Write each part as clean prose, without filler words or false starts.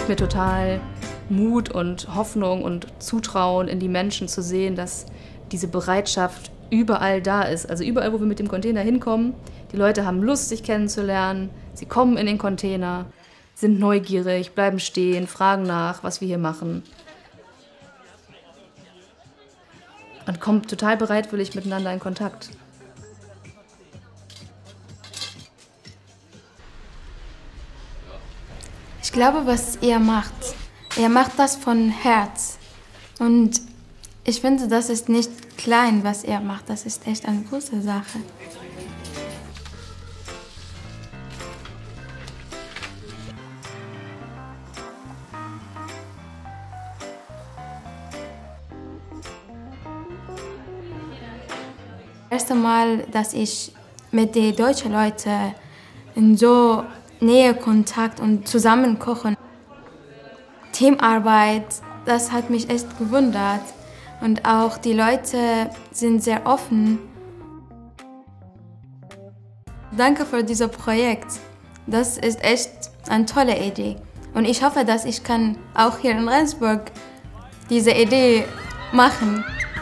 gibt mir total Mut und Hoffnung und Zutrauen in die Menschen zu sehen, dass diese Bereitschaft überall da ist. Also überall, wo wir mit dem Container hinkommen, die Leute haben Lust, sich kennenzulernen, sie kommen in den Container, sind neugierig, bleiben stehen, fragen nach, was wir hier machen. Und kommen total bereitwillig miteinander in Kontakt. Ich glaube, was er macht das von Herz. Und ich finde, das ist nicht klein, was er macht. Das ist echt eine große Sache. Das erste Mal, dass ich mit den deutschen Leuten in so Nähe Kontakt und zusammen kochen. Teamarbeit, das hat mich echt gewundert. Und auch die Leute sind sehr offen. Danke für dieses Projekt. Das ist echt eine tolle Idee. Und ich hoffe, dass ich kann auch hier in Rendsburg diese Idee machen.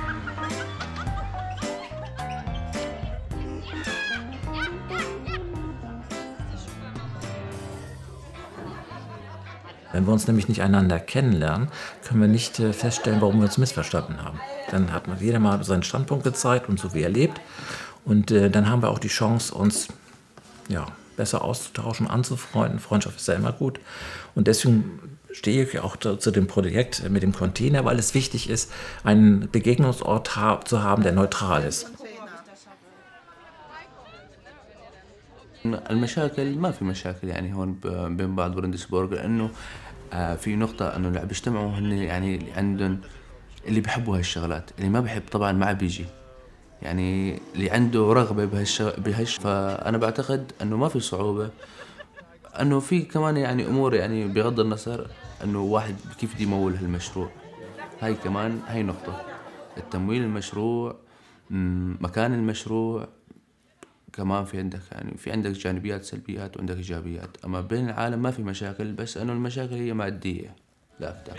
Wenn wir uns nämlich nicht einander kennenlernen, können wir nicht feststellen, warum wir uns missverstanden haben. Dann hat jeder mal seinen Standpunkt gezeigt und so wie er lebt. Und dann haben wir auch die Chance, uns besser auszutauschen, anzufreunden. Freundschaft ist ja immer gut. Und deswegen stehe ich auch zu dem Projekt mit dem Container, weil es wichtig ist, einen Begegnungsort zu haben, der neutral ist. المشاكل ما في مشاكل يعني هون بين بعض ورندسبورغ لانه في نقطة انه اللي عم بيجتمعوا هن يعني اللي عندهم اللي بيحبوا هالشغلات، اللي ما بحب طبعا ما عم بيجي. يعني اللي عنده رغبة فأنا بعتقد انه ما في صعوبة، انه في كمان يعني امور يعني بغض النظر انه واحد كيف بده يمول هالمشروع. هاي كمان هاي نقطة، التمويل المشروع، مكان المشروع، كمان في عندك جانبيات سلبيات وعندك ايجابيات، اما بين العالم ما في مشاكل، بس انه المشاكل هي ماديه لا اكثر.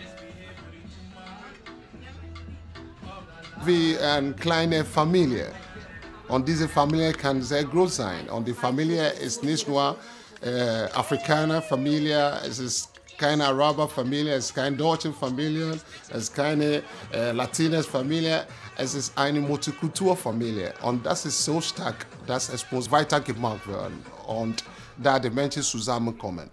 Wie eine kleine Familie. Und diese Familie kann sehr groß sein. Und die Familie ist nicht nur Afrikaner-Familie, es ist keine Araber-Familie, es ist keine deutsche Familie, es ist keine Latines-Familie, es ist eine Multikulturfamilie. Und das ist so stark, dass es muss weitergemacht werden und da die Menschen zusammenkommen.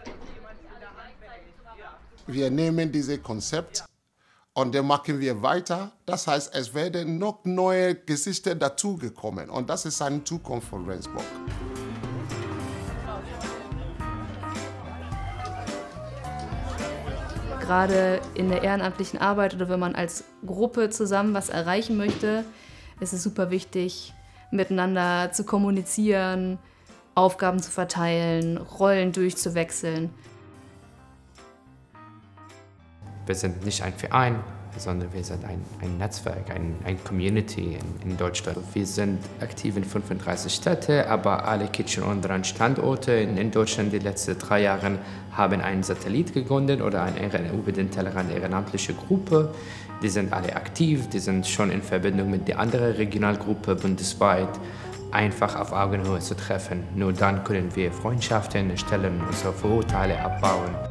Wir nehmen dieses Konzept und dann machen wir weiter. Das heißt, es werden noch neue Gesichter dazugekommen und das ist eine Zukunft von Rendsburg. Gerade in der ehrenamtlichen Arbeit oder wenn man als Gruppe zusammen was erreichen möchte, ist es super wichtig, miteinander zu kommunizieren, Aufgaben zu verteilen, Rollen durchzuwechseln. Wir sind nicht ein Verein, sondern wir sind ein Netzwerk, ein Community in Deutschland. Wir sind aktiv in 35 Städten, aber alle Kitchen unseren Standorte in Deutschland die letzten 3 Jahre haben einen Satellit gegründet oder eine über den Tellerrand ehrenamtliche Gruppe. Die sind alle aktiv, die sind schon in Verbindung mit der anderen Regionalgruppe bundesweit, einfach auf Augenhöhe zu treffen. Nur dann können wir Freundschaften erstellen, unsere Vorurteile abbauen.